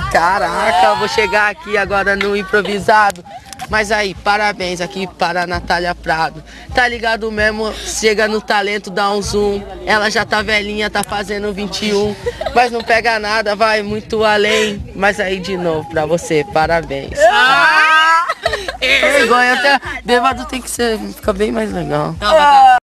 Caraca, vou chegar aqui agora no improvisado. Mas aí, parabéns aqui para a Natalia Prado. Tá ligado mesmo? Chega no talento, dá um zoom. Ela já tá velhinha, tá fazendo 21. Mas não pega nada, vai muito além. Mas aí, de novo, pra você, parabéns. Vergonha, até bêbado tem que ser, fica bem mais legal.